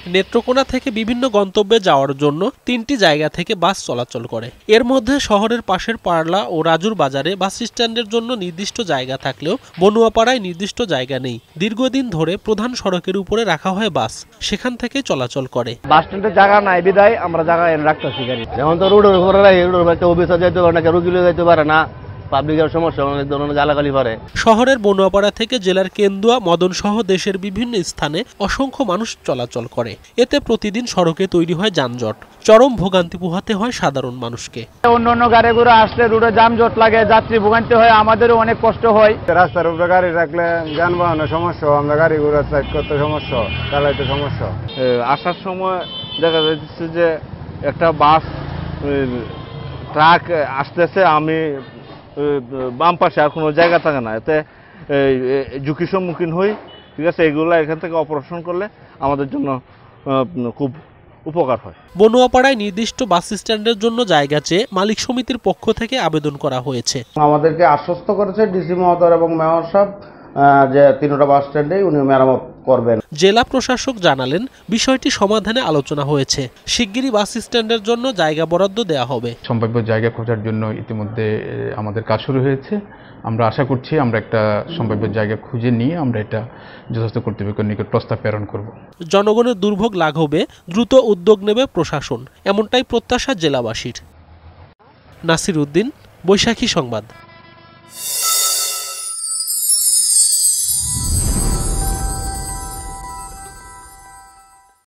নেত্রকোনা থেকে বিভিন্ন গন্তব্যে যাওয়ার জন্য 3টি জায়গা থেকে বাস চলাচল করে। এর মধ্যে শহরের পাশের পারলা ও রাজুর বাজারে বাস স্ট্যান্ডের জন্য নির্দিষ্ট জায়গা থাকলেও বনুয়াপাড়ায় নির্দিষ্ট জায়গা নেই। দীর্ঘদিন ধরে প্রধান সড়কের উপরে রাখা হয় বাস, সেখান থেকে চলাচল করে। বাস স্ট্যান্ডে জায়গা নাই বিদায় আমরা জায়গা এনে রাখতেছি গাড়ি। যেমন তো রোডের উপরে একটা অফিসে যাইতে পারে না, রুগীলে যাইতে পারে না, পাবলিকের সমস্যা অনেক ধরনের গালাগালি করে। শহরের বনুয়াপাড়া থেকে জেলার কেন্দুয়া, মদন সহ দেশের বিভিন্ন স্থানে অসংখ্য মানুষ চলাচল করে। এতে প্রতিদিন সড়কে তৈরি হয় যানজট, চরম ভোগান্তি পোহাতে হয় সাধারণ মানুষকে। অন্যান্য গাড়িগুলো আসলে রোডে যানজট লাগে, যাত্রী ভোগান্তি হয়, আমাদেরও অনেক কষ্ট হয়। রাস্তার উপরে গাড়ি রাখলে যানবাহনের সমস্যা, আমরা গাড়িগুলো সাইড করতে সমস্যা, চালাইতে সমস্যা। আসার সময় দেখা যাচ্ছে যে একটা বাস ট্রাক আসতেছে, আমি বাম পাশে আর কোনো জায়গা থাকে না, এতে ঝুঁকির সম্মুখীন হই। ঠিক আছে, এগুলো এখান থেকে অপারেশন করলে আমাদের জন্য খুব উপকার হয়। বনুয়াপাড়ায় নির্দিষ্ট বাস স্ট্যান্ডের জন্য জায়গা চেয়ে মালিক সমিতির পক্ষ থেকে আবেদন করা হয়েছে। আমাদেরকে আশ্বস্ত করেছে ডিসি মহোদয় এবং মেয়র সাহেব যে 3টা বাস স্ট্যান্ডে উনি মেরামত করবেন। জেলা প্রশাসক জানালেন, বিষয়টি সমাধানে আলোচনা হয়েছে। শিগগিরই বাস স্ট্যান্ডের জন্য জায়গা বরাদ্দ দেওয়া হবে। সম্ভাব্য জায়গা খোঁজার জন্য ইতিমধ্যে আমাদের কাজ শুরু হয়েছে। আমরা আশা করছি আমরা একটা সম্ভাব্য জায়গা খুঁজে নিয়ে আমরা এটা যথাযথ কর্তৃপক্ষের নিকট প্রস্তাব প্রেরণ করব। জনগণের দুর্ভোগ লাঘবে দ্রুত উদ্যোগ নেবে প্রশাসন, এমনটাই প্রত্যাশা জেলাবাসীর। নাসির উদ্দিন, বৈশাখী সংবাদ।